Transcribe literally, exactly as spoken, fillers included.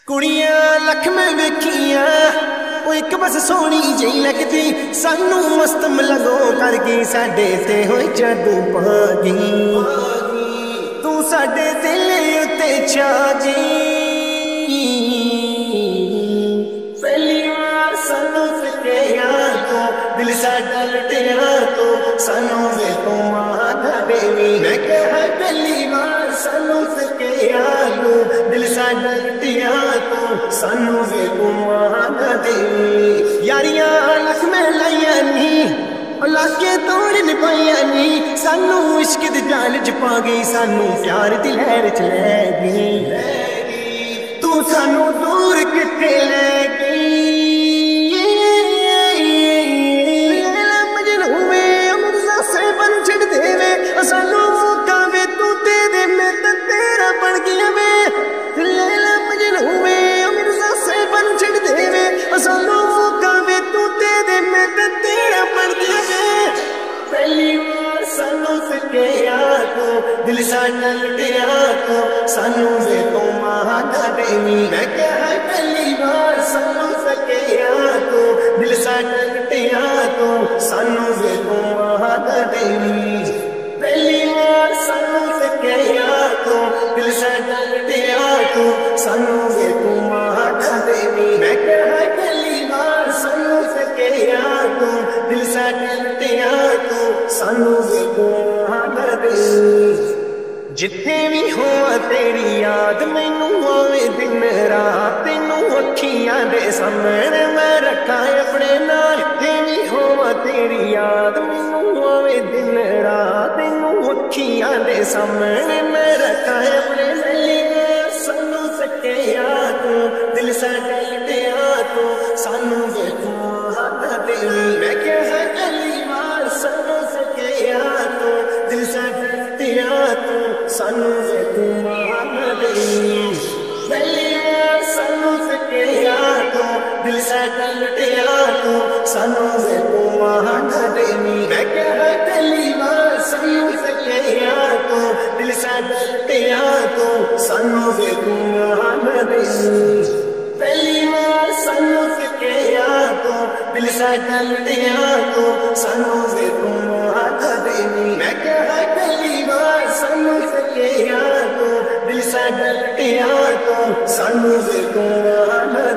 कुड़ियां लख में वेखिया एक बस सोनी जी लगती सानू मस्त मलगो करगी साडे ते होई जादू पागी तू साडे दिल उत्ते छा गई पहली बार सानू सकिया तो दिल साडा लुटिया तो सानू वे तू मां देवी मैं कहा पहली बार सानू सकिया तो दिल साडा लुटिया तो सानू वे तू मां देवी यारियां लख में लाइया नी लाके तोड़ निभाइया नी सानू इश्क दी जाल च पा गई सानू प्यार दी लहर च लै गई तू सानू दूर किथे लै गई मजनू वे अमृता से बन छड़ देवे सानू मौका वे तू दे दे मैं तो तेरा बन गया वे लैला मजनू वे अमृता से बन छड़ देवे सानू मौका वे तू दे दे मैं तो तेरा बन गया वे पहली बार सानू सकिया तो दिल साडा लुटिया तो सानू वे तू मां देवी मैं कहा पहली बार सानू सकिया तो दिल साडा लुटिया तो सानू वे तू मां देवी पहली बार सानू सकिया तो दिल साडा लुटिया तो सानू वे तू मां देवी मैं कहा पहली बार सानू सकिया तो दिल साडा लुटिया तो सानू वे तू मां देवी जिथे भी हो तेरी याद मैनू आवे दिन रात तेनू अखियां दे सामने मैं रखा अपने नाल जिथे भी हो तेरी याद मैनू आवे दिन रात तेनू अखियां दे सामने मैं रखा अपने नाल सानू सकिया तो दिल साडा लुटिया तो सानू वे तू मां देवी मैं कहा पहली बार सानू सकिया तो दिल साडा लुटिया तो सानू वे तू मां देवी पहली बार सानू सकिया तो दिल साडा लुटिया तो सानू वे तू मां देवी मैं कहा पहली बार सानू सकिया तो दिल साडा लुटिया तो सानू वे तू मां देवी पहली बार सानू सकिया तो दिल साडा लुटिया तो सानू वे तू मां देवी मैं कहा पहली बार सानू सकिया तो दिल साडा लुटिया तो सानू वे तू मां